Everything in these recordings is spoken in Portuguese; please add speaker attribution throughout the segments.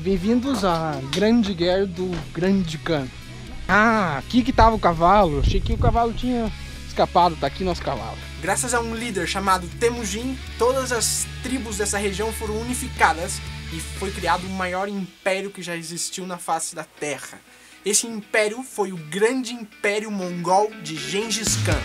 Speaker 1: Bem-vindos à Grande Guerra do Grande Khan. Ah, aqui que tava o cavalo. Achei que o cavalo tinha escapado. Tá aqui nosso cavalo.
Speaker 2: Graças a um líder chamado Temujin, todas as tribos dessa região foram unificadas e foi criado o maior império que já existiu na face da Terra. Esse império foi o Grande Império Mongol de Gengis Khan.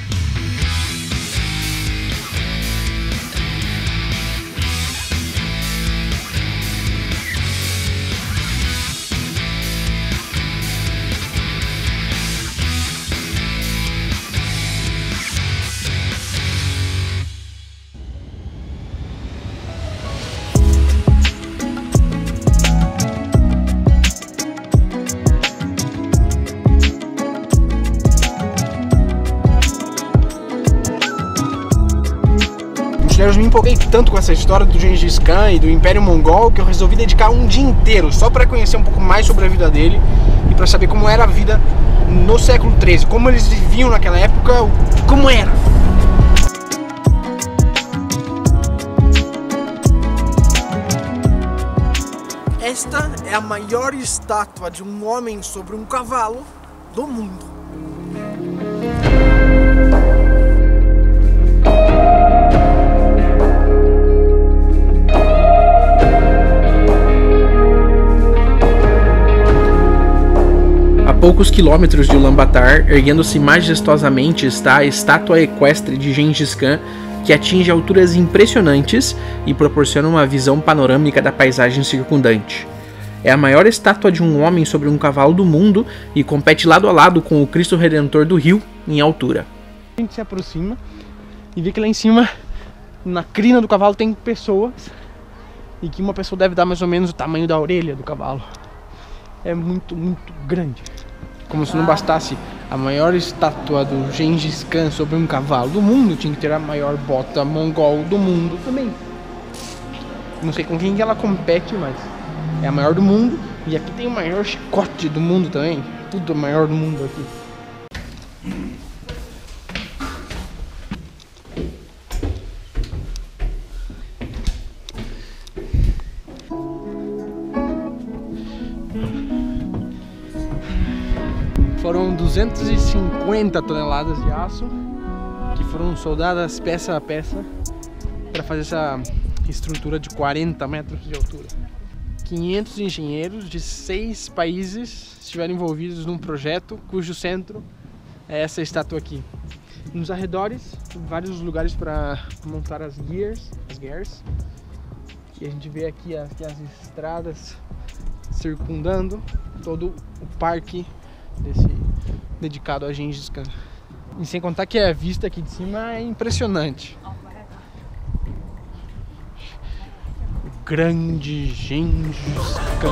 Speaker 1: Eu me empolguei tanto com essa história do Gengis Khan e do Império Mongol que eu resolvi dedicar um dia inteiro só para conhecer um pouco mais sobre a vida dele e para saber como era a vida no século XIII, como eles viviam naquela época, como era.
Speaker 2: Esta é a maior estátua de um homem sobre um cavalo do mundo.
Speaker 3: A poucos quilômetros de Ulaanbaatar, erguendo-se majestosamente, está a estátua equestre de Gengis Khan, que atinge alturas impressionantes e proporciona uma visão panorâmica da paisagem circundante. É a maior estátua de um homem sobre um cavalo do mundo e compete lado a lado com o Cristo Redentor do Rio em altura.
Speaker 1: A gente se aproxima e vê que lá em cima, na crina do cavalo, tem pessoas e que uma pessoa deve dar mais ou menos o tamanho da orelha do cavalo. É muito, muito grande. Como se não bastasse a maior estátua do Gengis Khan sobre um cavalo do mundo, tinha que ter a maior bota mongol do mundo também. Não sei com quem que ela compete, mas é a maior do mundo. E aqui tem o maior chicote do mundo também. Tudo maior do mundo aqui. Foram 250 toneladas de aço que foram soldadas peça a peça para fazer essa estrutura de 40 metros de altura. 500 engenheiros de 6 países estiveram envolvidos num projeto cujo centro é essa estátua aqui. Nos arredores, vários lugares para montar as gears. E a gente vê aqui as estradas circundando todo o parque dedicado a Gengis Khan. E sem contar que a vista aqui de cima é impressionante. O grande Gengis Khan.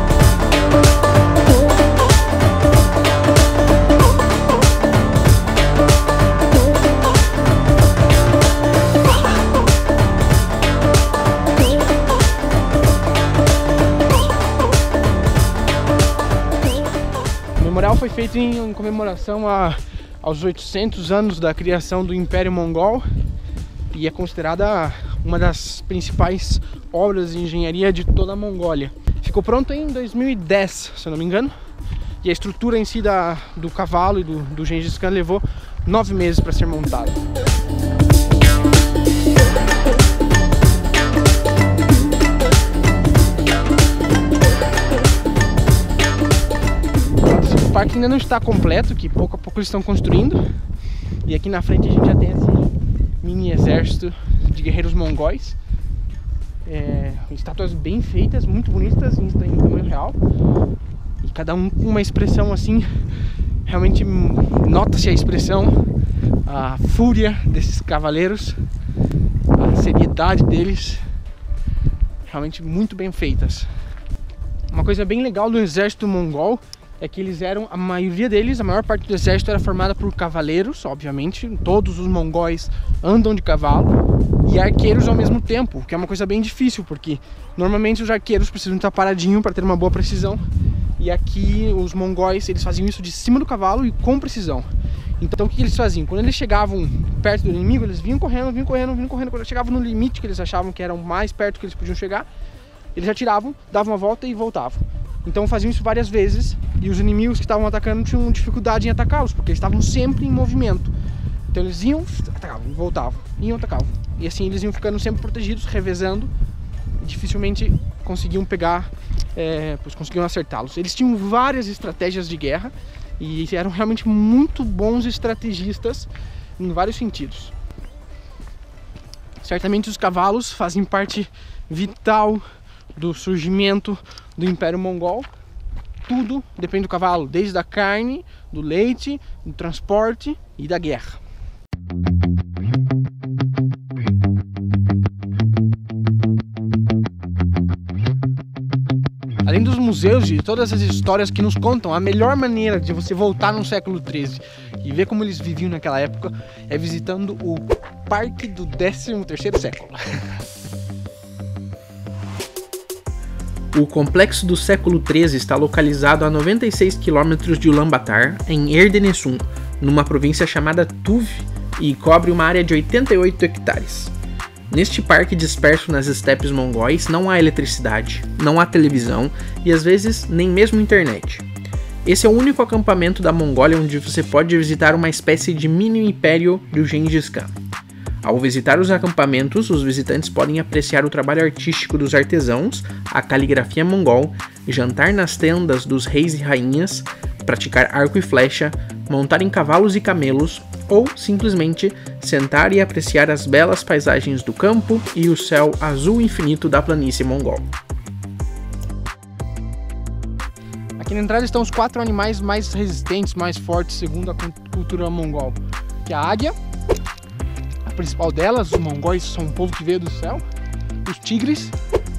Speaker 1: O memorial foi feito em comemoração aos 800 anos da criação do Império Mongol e é considerada uma das principais obras de engenharia de toda a Mongólia. Ficou pronto em 2010, se eu não me engano, e a estrutura em si do cavalo e do Gengis Khan levou 9 meses para ser montada. O parque ainda não está completo, que pouco a pouco eles estão construindo. E aqui na frente a gente já tem esse mini exército de guerreiros mongóis. Estátuas bem feitas, muito bonitas, em tamanho real. E cada um com uma expressão assim, realmente nota-se a expressão, a fúria desses cavaleiros, a seriedade deles, realmente muito bem feitas. Uma coisa bem legal do exército mongol é que eles eram, a maioria deles, a maior parte do exército era formada por cavaleiros, obviamente. Todos os mongóis andam de cavalo e arqueiros ao mesmo tempo, que é uma coisa bem difícil, porque normalmente os arqueiros precisam estar paradinho para ter uma boa precisão. E aqui os mongóis, eles faziam isso de cima do cavalo e com precisão. Então o que eles faziam? Quando eles chegavam perto do inimigo, eles vinham correndo. Quando chegavam no limite que eles achavam que era o mais perto que eles podiam chegar, eles atiravam, davam uma volta e voltavam. Então faziam isso várias vezes e os inimigos que estavam atacando tinham dificuldade em atacá-los, porque eles estavam sempre em movimento. Então eles iam, atacavam, voltavam, iam, atacavam. E assim eles iam ficando sempre protegidos, revezando, e dificilmente conseguiam pegar, pois conseguiam acertá-los. Eles tinham várias estratégias de guerra e eram realmente muito bons estrategistas em vários sentidos. Certamente os cavalos fazem parte vital do surgimento do Império Mongol. Tudo depende do cavalo, desde a carne, do leite, do transporte e da guerra. Além dos museus e todas as histórias que nos contam, a melhor maneira de você voltar no século XIII e ver como eles viviam naquela época é visitando o Parque do 13º século.
Speaker 3: O complexo do século XIII está localizado a 96 km de Ulaanbaatar, em Erdenessun, numa província chamada Tuve, e cobre uma área de 88 hectares. Neste parque disperso nas estepes mongóis não há eletricidade, não há televisão e às vezes nem mesmo internet. Esse é o único acampamento da Mongólia onde você pode visitar uma espécie de mini império do Gengis Khan. Ao visitar os acampamentos, os visitantes podem apreciar o trabalho artístico dos artesãos, a caligrafia mongol, jantar nas tendas dos reis e rainhas, praticar arco e flecha, montar em cavalos e camelos, ou simplesmente sentar e apreciar as belas paisagens do campo e o céu azul infinito da planície mongol.
Speaker 1: Aqui na entrada estão os 4 animais mais resistentes, mais fortes, segundo a cultura mongol, que é a águia, a principal delas. Os mongóis são um povo que veio do céu, os tigres,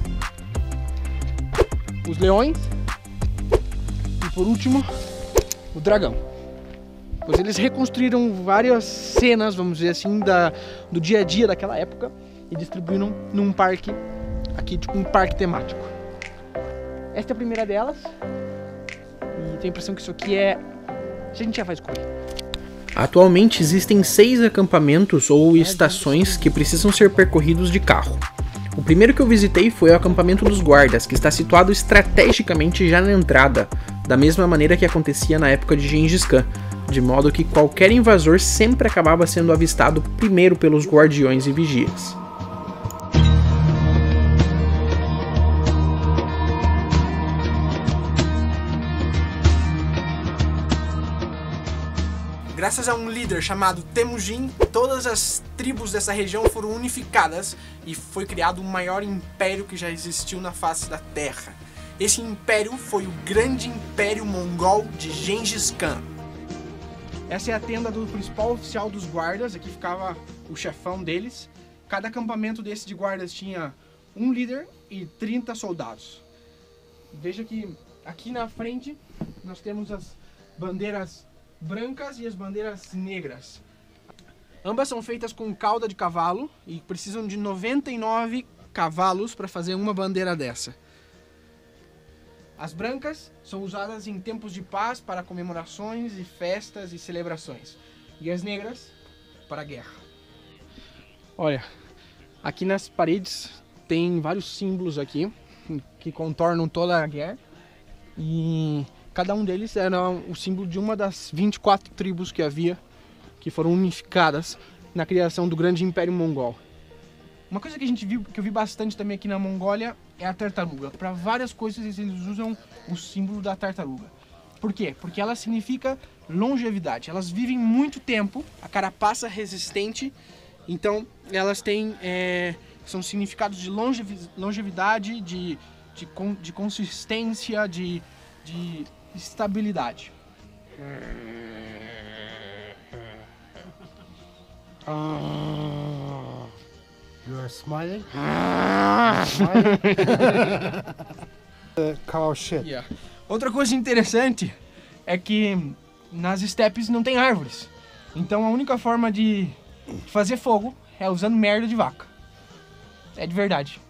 Speaker 1: os leões e por último o dragão. Pois eles reconstruíram várias cenas, vamos dizer assim, do dia a dia daquela época e distribuíram num parque, aqui tipo um parque temático. Esta é a primeira delas e tenho a impressão que isso aqui a gente já vai escolher.
Speaker 3: Atualmente existem 6 acampamentos ou estações que precisam ser percorridos de carro. O primeiro que eu visitei foi o acampamento dos guardas, que está situado estrategicamente já na entrada, da mesma maneira que acontecia na época de Gengis Khan, de modo que qualquer invasor sempre acabava sendo avistado primeiro pelos guardiões e vigias.
Speaker 2: Graças a um líder chamado Temujin, todas as tribos dessa região foram unificadas e foi criado o maior império que já existiu na face da Terra. Esse império foi o Grande Império Mongol de Gengis Khan.
Speaker 1: Essa é a tenda do principal oficial dos guardas, aqui ficava o chefão deles. Cada acampamento desse de guardas tinha um líder e 30 soldados. Veja que aqui na frente nós temos as bandeiras brancas e as bandeiras negras. Ambas são feitas com cauda de cavalo e precisam de 99 cavalos para fazer uma bandeira dessa. As brancas são usadas em tempos de paz para comemorações e festas e celebrações. E as negras para a guerra. Olha, aqui nas paredes tem vários símbolos aqui que contornam toda a guerra. E cada um deles era o símbolo de uma das 24 tribos que havia, que foram unificadas na criação do Grande Império Mongol. Uma coisa que eu vi bastante também aqui na Mongólia é a tartaruga. Para várias coisas eles usam o símbolo da tartaruga. Por quê? Porque ela significa longevidade. Elas vivem muito tempo, a carapaça resistente, então elas têm são significados de longevidade, de consistência, de estabilidade.
Speaker 4: You are smiling?
Speaker 1: Cow shit. Yeah. Outra coisa interessante é que nas estepes não tem árvores. Então a única forma de fazer fogo é usando merda de vaca. É de verdade.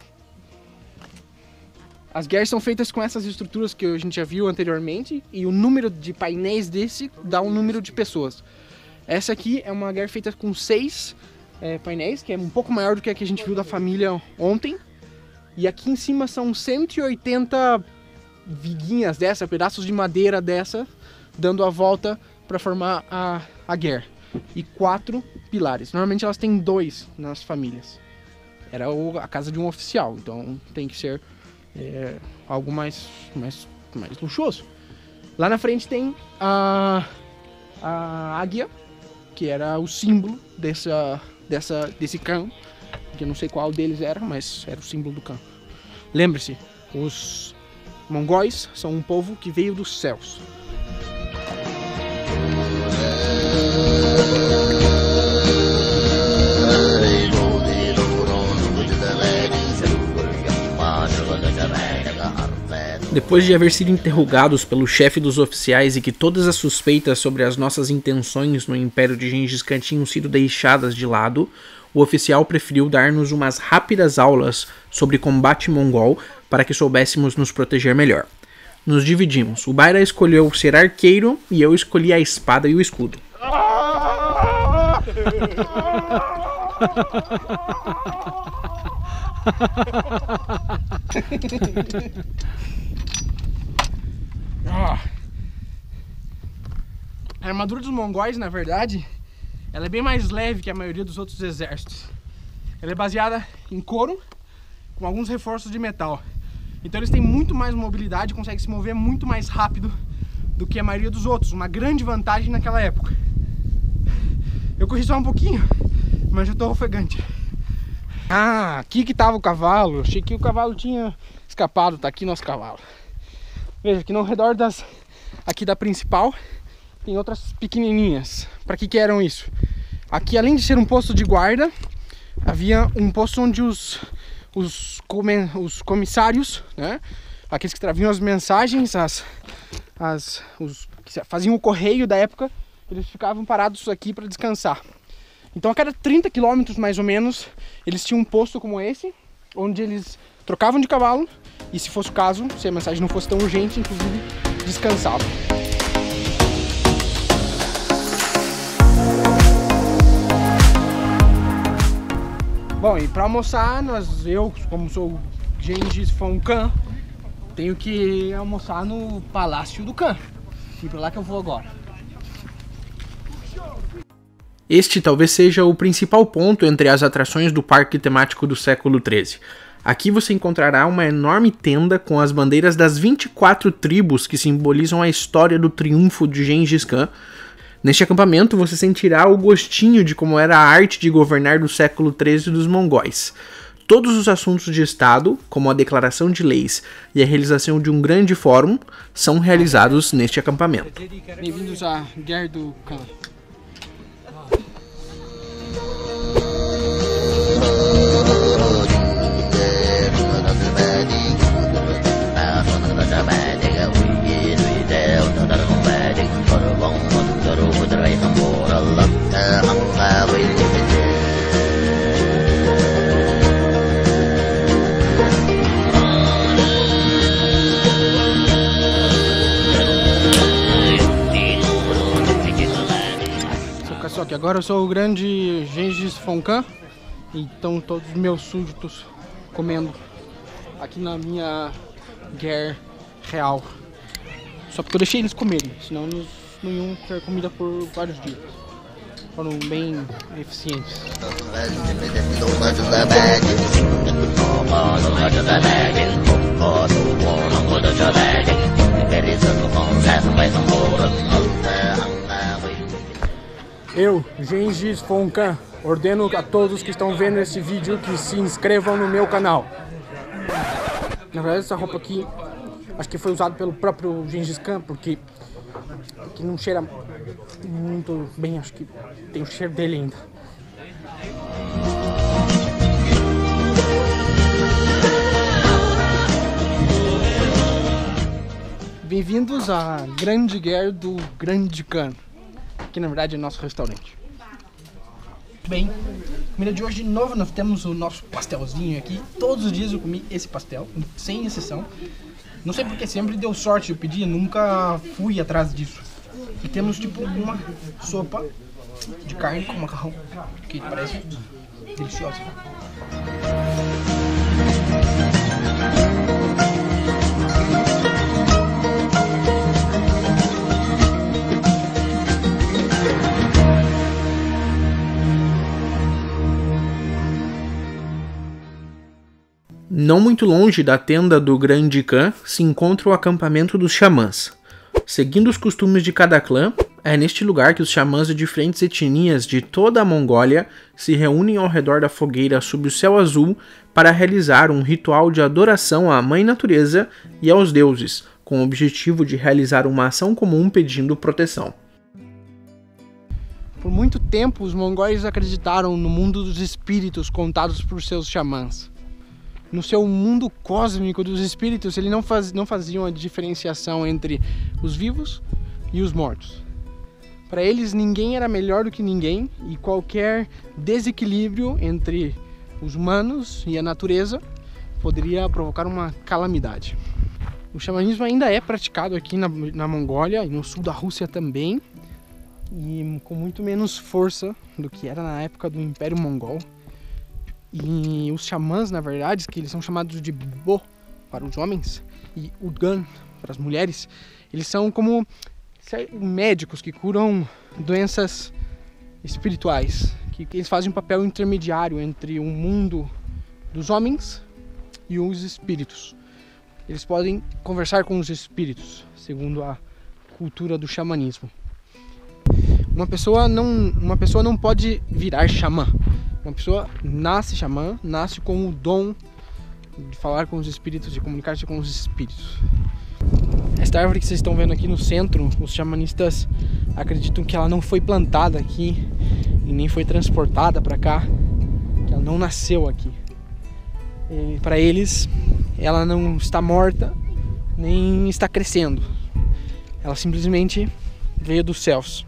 Speaker 1: As guerras são feitas com essas estruturas que a gente já viu anteriormente e o número de painéis desse dá um número de pessoas. Essa aqui é uma guerra feita com 6 painéis, que é um pouco maior do que a gente viu da família ontem. E aqui em cima são 180 viguinhas dessa, pedaços de madeira dessa, dando a volta para formar a guerra. E 4 pilares. Normalmente elas têm 2 nas famílias. Era a casa de um oficial, então tem que ser algo mais luxuoso. Lá na frente tem a águia, que era o símbolo desse clã, que eu não sei qual deles era, mas era o símbolo do clã. Lembre-se, os mongóis são um povo que veio dos céus.
Speaker 3: Depois de haver sido interrogados pelo chefe dos oficiais e que todas as suspeitas sobre as nossas intenções no Império de Gengis Khan tinham sido deixadas de lado, o oficial preferiu dar-nos umas rápidas aulas sobre combate mongol para que soubéssemos nos proteger melhor. Nos dividimos. O Baira escolheu ser arqueiro e eu escolhi a espada e o escudo.
Speaker 1: A armadura dos mongóis, na verdade, ela é bem mais leve que a maioria dos outros exércitos. Ela é baseada em couro, com alguns reforços de metal. Então eles têm muito mais mobilidade, conseguem se mover muito mais rápido do que a maioria dos outros. Uma grande vantagem naquela época. Eu corri só um pouquinho, mas já estou ofegante. Ah, aqui que estava o cavalo. Achei que o cavalo tinha escapado. Tá aqui nosso cavalo. Veja que no redor aqui da principal tem outras pequenininhas. Para que eram isso? Aqui, além de ser um posto de guarda, havia um posto onde os comissários, né, aqueles que traziam as mensagens, os que faziam o correio da época, eles ficavam parados aqui para descansar. Então a cada 30 quilômetros mais ou menos, eles tinham um posto como esse, onde eles trocavam de cavalo e, se fosse o caso, se a mensagem não fosse tão urgente, inclusive descansavam. Bom, e para almoçar, eu, como sou o Gengis Khan, tenho que almoçar no Palácio do Khan. E para lá que eu vou agora.
Speaker 3: Este talvez seja o principal ponto entre as atrações do parque temático do século XIII. Aqui você encontrará uma enorme tenda com as bandeiras das 24 tribos que simbolizam a história do triunfo de Gengis Khan. Neste acampamento você sentirá o gostinho de como era a arte de governar do século XIII dos mongóis. Todos os assuntos de Estado, como a declaração de leis e a realização de um grande fórum, são realizados neste acampamento.
Speaker 1: Bem-vindos à Guerra do Khan. Só que agora eu sou o grande Gengis Khan, então todos os meus súditos comendo aqui na minha guerra real. Só porque eu deixei eles comerem, senão eles não iam ter comida por vários dias. Foram bem eficientes. Eu, Gengis Khan, ordeno a todos que estão vendo esse vídeo que se inscrevam no meu canal. Na verdade, essa roupa aqui acho que foi usada pelo próprio Gengis Khan, porque não cheira muito bem, acho que tem o cheiro dele ainda. Bem-vindos à Grande Guerra do Grande Khan, que na verdade é nosso restaurante. Bem, comida de hoje de novo, nós temos o nosso pastelzinho aqui. Todos os dias eu comi esse pastel, sem exceção. Não sei porque sempre deu sorte, eu pedi, nunca fui atrás disso. E temos tipo uma sopa de carne com macarrão, que parece deliciosa.
Speaker 3: Não muito longe da tenda do Grande Khan se encontra o acampamento dos xamãs. Seguindo os costumes de cada clã, é neste lugar que os xamãs de diferentes etnias de toda a Mongólia se reúnem ao redor da fogueira sob o céu azul para realizar um ritual de adoração à Mãe Natureza e aos deuses, com o objetivo de realizar uma ação comum pedindo proteção.
Speaker 1: Por muito tempo, os mongóis acreditaram no mundo dos espíritos contados por seus xamãs. No seu mundo cósmico dos espíritos, eles não faziam a diferenciação entre os vivos e os mortos. Para eles, ninguém era melhor do que ninguém e qualquer desequilíbrio entre os humanos e a natureza poderia provocar uma calamidade. O xamanismo ainda é praticado aqui na Mongólia e no sul da Rússia também, e com muito menos força do que era na época do Império Mongol. E os xamãs, na verdade, que eles são chamados de Bo para os homens e Udgan para as mulheres, eles são como médicos que curam doenças espirituais, que eles fazem um papel intermediário entre o mundo dos homens e os espíritos. Eles podem conversar com os espíritos, segundo a cultura do xamanismo. Uma pessoa não pode virar xamã. Uma pessoa nasce xamã, nasce com o dom de falar com os espíritos, de comunicar-se com os espíritos. Esta árvore que vocês estão vendo aqui no centro, os xamanistas acreditam que ela não foi plantada aqui e nem foi transportada para cá, que ela não nasceu aqui. Para eles, ela não está morta, nem está crescendo. Ela simplesmente veio dos céus.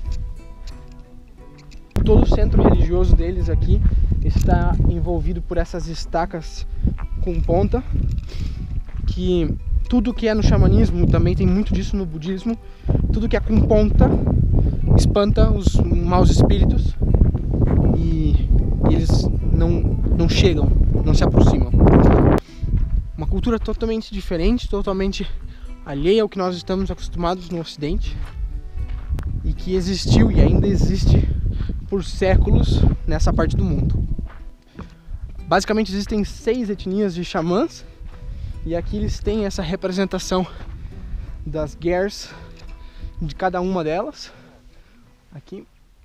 Speaker 1: Todo o centro religioso deles aqui está envolvido por essas estacas com ponta, que tudo que é no xamanismo, também tem muito disso no budismo, tudo que é com ponta espanta os maus espíritos e eles não chegam, não se aproximam. Uma cultura totalmente diferente, totalmente alheia ao que nós estamos acostumados no Ocidente e que existiu e ainda existe por séculos nessa parte do mundo. Basicamente existem 6 etnias de xamãs e aqui eles têm essa representação das gers de cada uma delas. Aqui.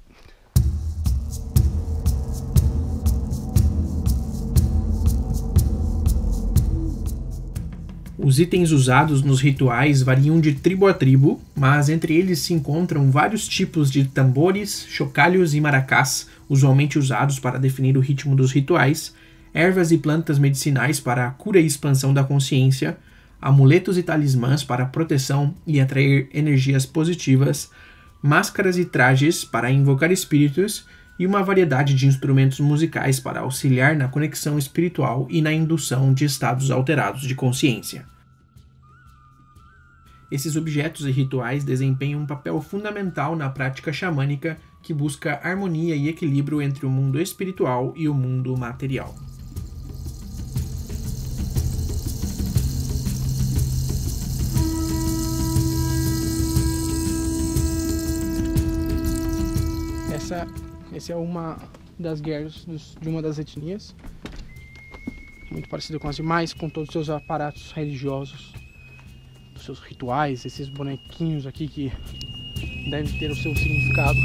Speaker 3: Os itens usados nos rituais variam de tribo a tribo, mas entre eles se encontram vários tipos de tambores, chocalhos e maracás, usualmente usados para definir o ritmo dos rituais, ervas e plantas medicinais para a cura e expansão da consciência, amuletos e talismãs para proteção e atrair energias positivas, máscaras e trajes para invocar espíritos e uma variedade de instrumentos musicais para auxiliar na conexão espiritual e na indução de estados alterados de consciência. Esses objetos e rituais desempenham um papel fundamental na prática xamânica que busca harmonia e equilíbrio entre o mundo espiritual e o mundo material.
Speaker 1: Essa é uma das gers de uma das etnias, muito parecida com as demais, com todos os seus aparatos religiosos, os seus rituais, esses bonequinhos aqui que devem ter o seu significado.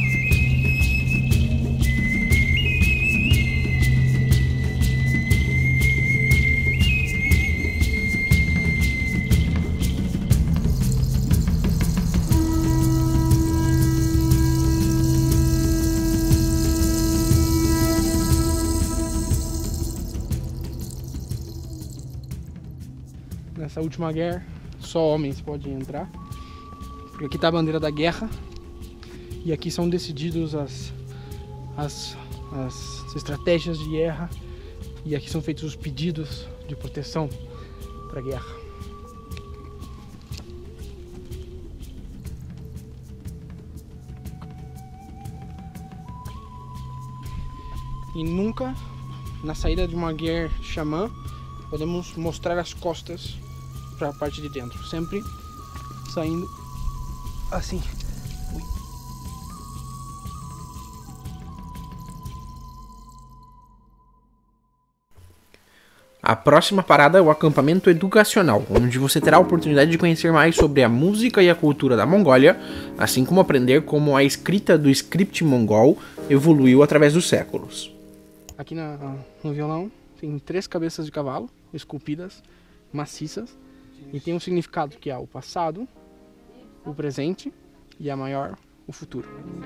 Speaker 1: Nessa última guerra, só homens podem entrar, porque aqui está a bandeira da guerra e aqui são decididos as estratégias de guerra e aqui são feitos os pedidos de proteção para a guerra. E nunca, na saída de uma guerra xamã, podemos mostrar as costas para a parte de dentro, sempre saindo assim. Ui.
Speaker 3: A próxima parada é o acampamento educacional, onde você terá a oportunidade de conhecer mais sobre a música e a cultura da Mongólia, assim como aprender como a escrita do script mongol evoluiu através dos séculos.
Speaker 1: Aqui no violão tem 3 cabeças de cavalo esculpidas, maciças, e tem um significado que é o passado, o presente e a maior, o futuro.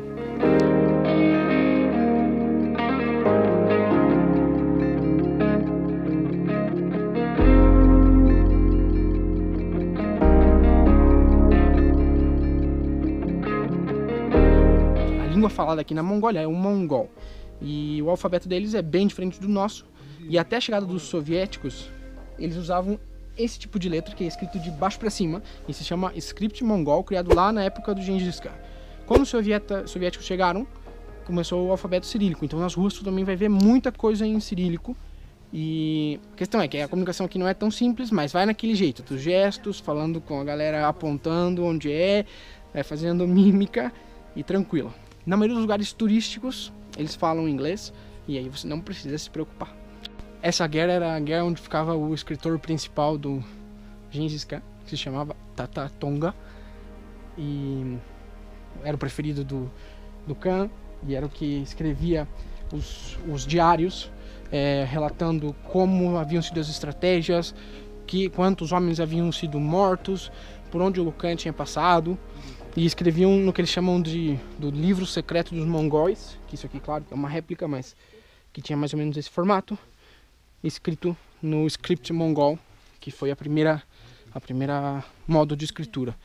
Speaker 1: A língua falada aqui na Mongólia é o mongol, e o alfabeto deles é bem diferente do nosso, e até a chegada dos soviéticos, eles usavam esse tipo de letra que é escrito de baixo para cima e se chama script mongol, criado lá na época do Gengis Khan. Quando os soviéticos chegaram, começou o alfabeto cirílico, então nas ruas tu também vai ver muita coisa em cirílico. E a questão é que a comunicação aqui não é tão simples, mas vai naquele jeito, dos gestos, falando com a galera, apontando onde fazendo mímica e tranquilo. Na maioria dos lugares turísticos, eles falam inglês e aí você não precisa se preocupar. Essa guerra era a guerra onde ficava o escritor principal do Gengis Khan, que se chamava Tata Tonga, e era o preferido do Khan, e era o que escrevia os diários, relatando como haviam sido as estratégias, quantos homens haviam sido mortos, por onde o Khan tinha passado, e escreviam no que eles chamam do livro secreto dos mongóis, que isso aqui, claro, é uma réplica, mas que tinha mais ou menos esse formato, escrito no script mongol, que foi a primeira modo de escritura.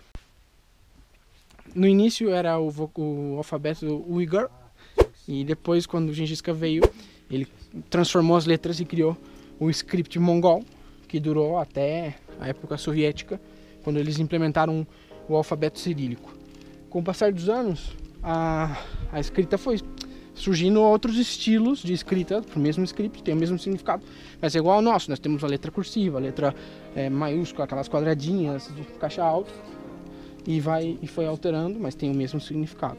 Speaker 1: No início era o alfabeto Uyghur, e depois, quando o Gengis Khan veio, ele transformou as letras e criou o script mongol, que durou até a época soviética, quando eles implementaram o alfabeto cirílico. Com o passar dos anos, a escrita foi surgindo outros estilos de escrita para o mesmo script, tem o mesmo significado, mas é igual ao nosso. Nós temos a letra cursiva, a letra maiúscula, aquelas quadradinhas de caixa alta, e foi alterando, mas tem o mesmo significado.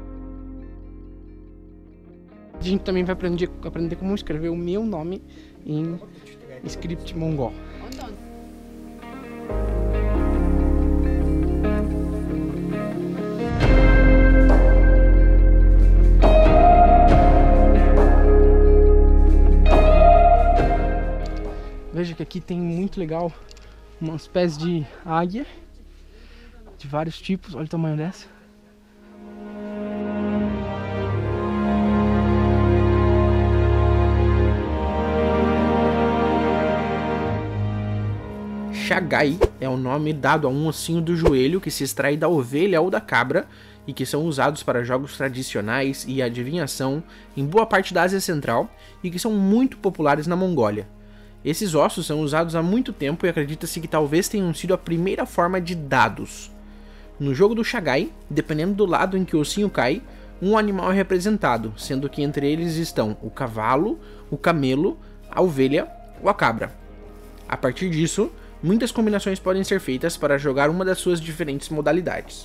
Speaker 1: A gente também vai aprender como escrever o meu nome em script mongol. Veja que aqui tem muito legal umas pés de águia de vários tipos, olha o tamanho dessa.
Speaker 3: Chagai é o nome dado a um ossinho do joelho que se extrai da ovelha ou da cabra e que são usados para jogos tradicionais e adivinhação em boa parte da Ásia Central e que são muito populares na Mongólia. Esses ossos são usados há muito tempo e acredita-se que talvez tenham sido a primeira forma de dados. No jogo do Chagai, dependendo do lado em que o ossinho cai, um animal é representado, sendo que entre eles estão o cavalo, o camelo, a ovelha ou a cabra. A partir disso, muitas combinações podem ser feitas para jogar uma das suas diferentes modalidades.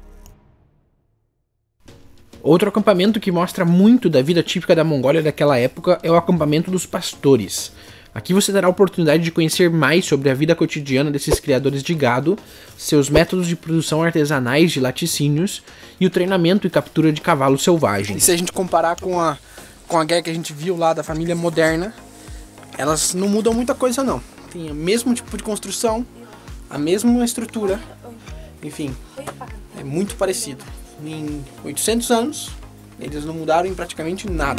Speaker 3: Outro acampamento que mostra muito da vida típica da Mongólia daquela época é o acampamento dos pastores. Aqui você terá a oportunidade de conhecer mais sobre a vida cotidiana desses criadores de gado, seus métodos de produção artesanais de laticínios e o treinamento e captura de cavalos selvagens.
Speaker 1: E se a gente comparar com a guerra que a gente viu lá da família moderna, elas não mudam muita coisa não. Tem o mesmo tipo de construção, a mesma estrutura, enfim, é muito parecido. Em 800 anos, eles não mudaram em praticamente nada.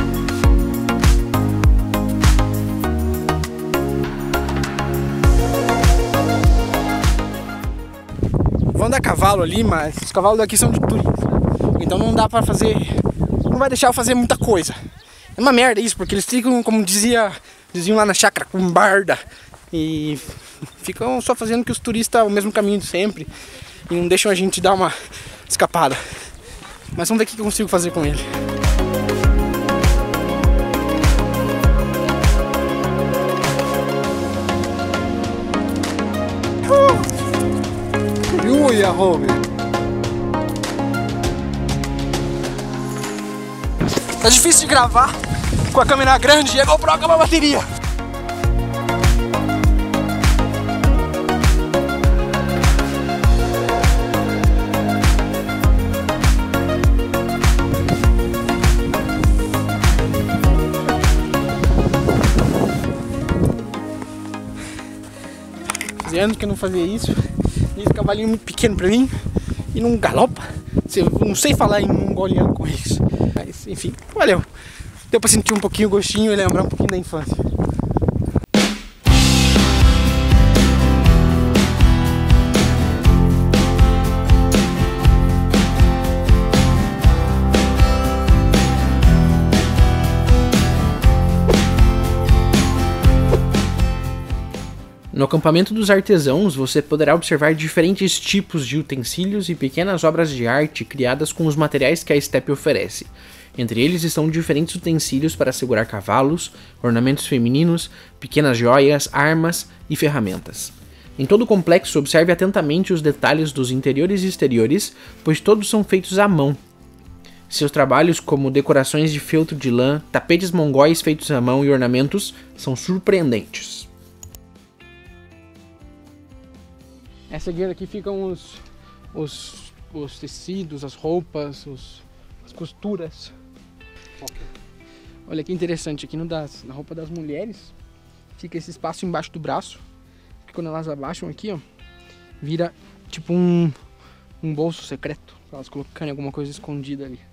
Speaker 1: Vão dar cavalo ali, mas os cavalos daqui são de turismo, então não dá pra fazer, não vai deixar eu fazer muita coisa. É uma merda isso, porque eles ficam, como diziam lá na chácara, com barda, e ficam só fazendo que os turistas o mesmo caminho de sempre e não deixam a gente dar uma escapada. Mas vamos ver o que eu consigo fazer com ele. Tá difícil de gravar com a câmera grande e a GoPro com a bateria. anos que eu não fazia isso. Esse cavalinho muito pequeno pra mim e não galopa. Eu não sei falar em mongoliano com eles. Mas enfim, valeu. Deu pra sentir um pouquinho o gostinho e lembrar um pouquinho da infância.
Speaker 3: No acampamento dos artesãos, você poderá observar diferentes tipos de utensílios e pequenas obras de arte criadas com os materiais que a estepe oferece. Entre eles estão diferentes utensílios para segurar cavalos, ornamentos femininos, pequenas joias, armas e ferramentas. Em todo o complexo, observe atentamente os detalhes dos interiores e exteriores, pois todos são feitos à mão. Seus trabalhos, como decorações de feltro de lã, tapetes mongóis feitos à mão e ornamentos, são surpreendentes.
Speaker 1: Essa guia aqui ficam os tecidos, as roupas, as costuras. Olha que interessante, aqui na roupa das mulheres fica esse espaço embaixo do braço, que quando elas abaixam aqui, ó, vira tipo um bolso secreto, pra elas colocarem alguma coisa escondida ali.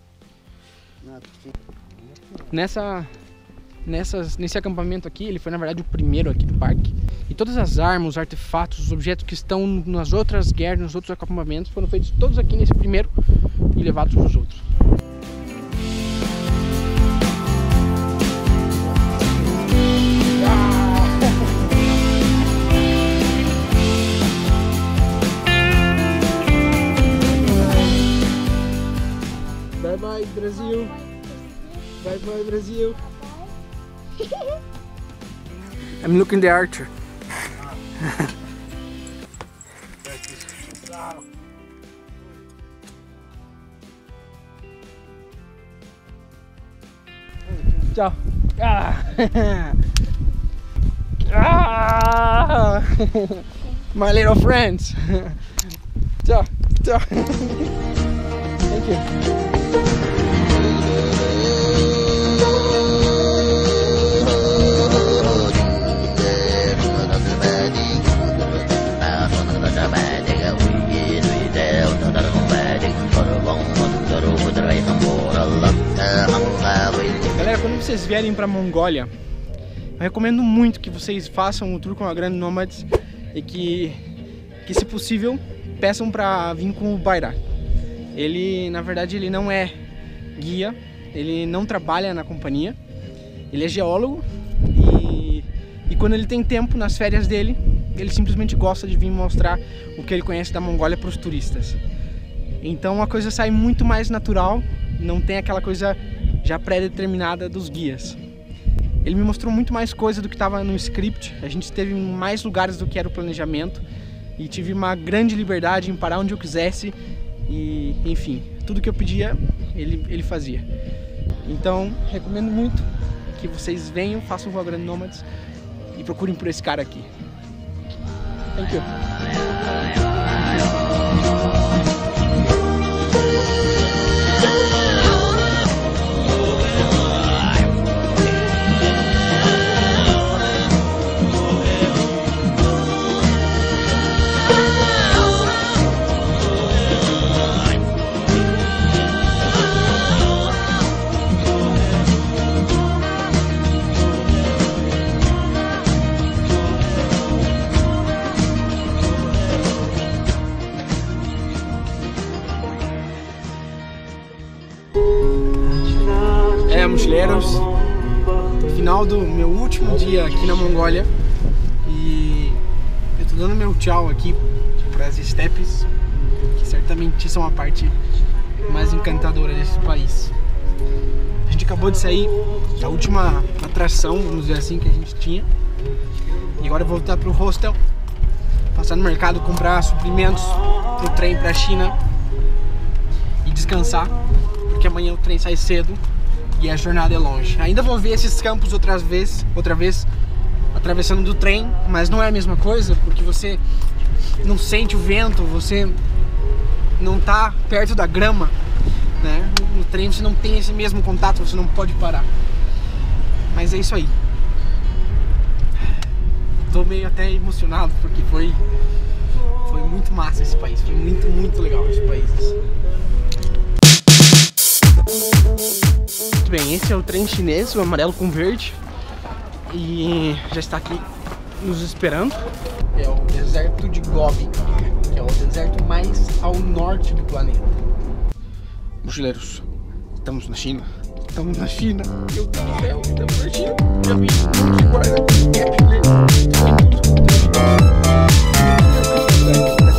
Speaker 1: Nesse acampamento aqui, ele foi na verdade o primeiro aqui do parque. E todas as armas, os artefatos, os objetos que estão nas outras guerras, nos outros acampamentos, foram feitos todos aqui nesse primeiro e levados para os outros. Bye bye Brasil! Bye bye Brasil! I'm looking the archer. Ciao. My little friends. Ciao. Ciao. Thank you. Galera, quando vocês vierem pra Mongólia, eu recomendo muito que vocês façam o tour com a Grand Nomads e que se possível, peçam pra vir com o Bayrak. Ele, na verdade, ele não é guia, ele não trabalha na companhia, ele é geólogo e quando ele tem tempo nas férias dele, ele simplesmente gosta de vir mostrar o que ele conhece da Mongólia para os turistas. Então a coisa sai muito mais natural, não tem aquela coisa já pré-determinada dos guias. Ele me mostrou muito mais coisa do que estava no script, a gente esteve em mais lugares do que era o planejamento e tive uma grande liberdade em parar onde eu quisesse e, enfim, tudo que eu pedia, ele fazia. Então, recomendo muito que vocês venham, façam o Grand Nomads e procurem por esse cara aqui. Thank you. Mochileiros, final do meu último dia aqui na Mongólia e eu tô dando meu tchau aqui para as estepes, que certamente são a parte mais encantadora desse país. A gente acabou de sair da última atração, vamos dizer assim, que a gente tinha e agora eu vou voltar pro hostel, passar no mercado, comprar suprimentos pro trem pra China e descansar, porque amanhã o trem sai cedo e a jornada é longe. Ainda vou ver esses campos outra vez atravessando do trem, mas não é a mesma coisa, porque você não sente o vento, você não tá perto da grama, né? No trem você não tem esse mesmo contato, você não pode parar. Mas é isso aí. tô meio até emocionado porque foi muito massa esse país, foi muito legal esse país. Muito bem, esse é o trem chinês, o amarelo com verde, e já está aqui nos esperando. É o deserto de Gobi, que é o deserto mais ao norte do planeta. Mochileiros, estamos na China. Estamos na China. Meu Deus do céu, estamos na China. Já vi um monte de guarda,